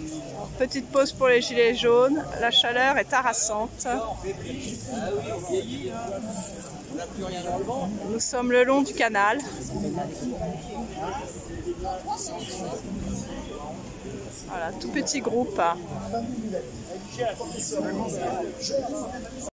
Petite pause pour les gilets jaunes. La chaleur est harassante. Nous sommes le long du canal. Voilà, tout petit groupe.